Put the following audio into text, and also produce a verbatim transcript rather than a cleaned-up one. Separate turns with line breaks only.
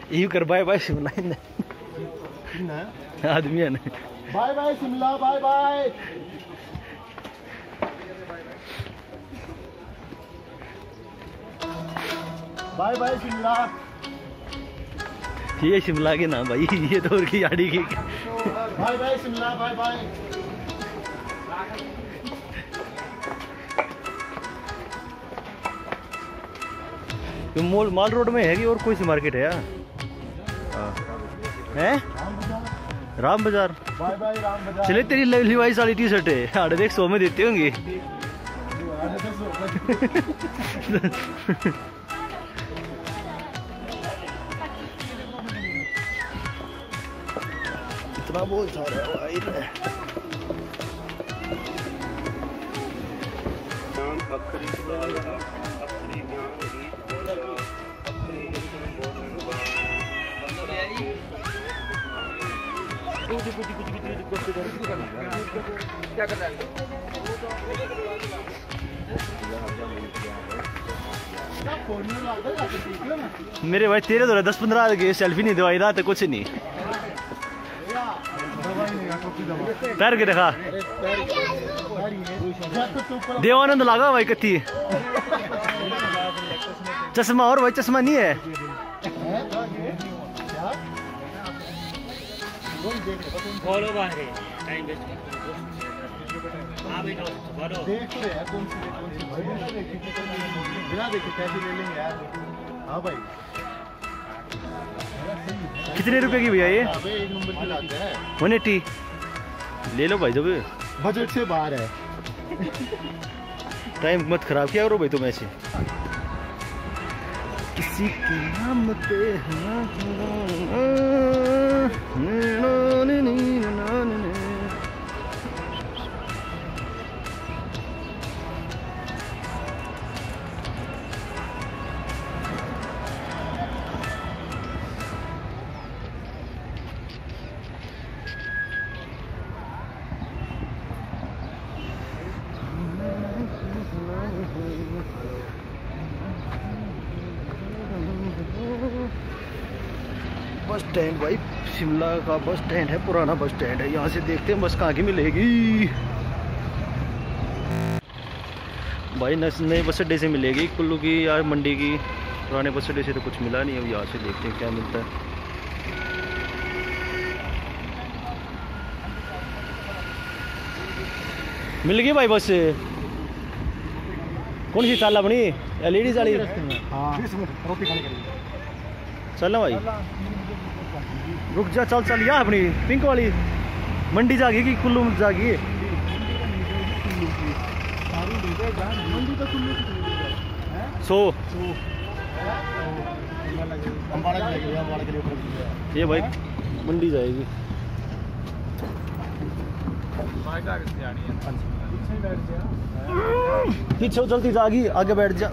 You कर bye bye Shimla आदमी है ना।
Bye bye Shimla, bye bye. Bye bye Shimla.
ये शिमला के नाम भाई, ये तो और की गाड़ी की।
Bye bye Shimla, bye bye.
Mall mall road में है कि और कोई सी मार्केट है यार? हैं? राम बाजार।
बाय बाय राम बाजार।
चले तेरी लिवाइस वाली टी शर्ट है, साढ़े देख सौ में देते होंगे। इतना बोल था भाई।
क्या कर रहा है?
मेरे भाई तेरे तो दस पंद्रह के सेल्फी नहीं दवाई ना तो कुछ नहीं। पैर के देखा देवानंद लगा भाई कत्ती चश्मा, और भाई चश्मा नहीं है।
फॉलो बाहर है, टाइम वेस्ट कर। हां भाई देख रहे हैं कौन सी कौन सी भाई बिना देखे बिना देखे कैसे ले लेंगे यार। हां भाई
कितने रुपए की भैया ये?
अबे एक नंबर की लाते हैं।
वन एटी ले लो भाई, जब
बजट से बाहर है।
टाइम मत खराब किया करो भाई तुम ऐसे। किसी की नाम पे बस स्टैंड भाई, शिमला का बस स्टैंड है, पुराना बस स्टैंड है। यहाँ से देखते हैं बस कहाँ की मिलेगी भाई। नए बस अड्डे से मिलेगी कुल्लू की या मंडी की। पुराने बस अड्डे से तो कुछ मिला नहीं। अब यहाँ से देखते हैं क्या मिलता है। मिल गई भाई बस। कौन सी चाल अपनी लेडीज वाली? चल भाई रुक जा, चल चल। यहाँ अपनी पिंक वाली मंडी जागी कि कुल्लू जागी? सो ये भाई मंडी जाएगी। पीछे चलती जागी, आगे बैठ जा।